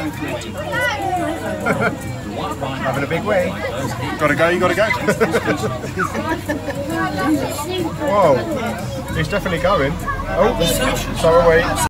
Having a big way. Gotta go, you gotta go. Whoa, it's definitely going. Oh, so away.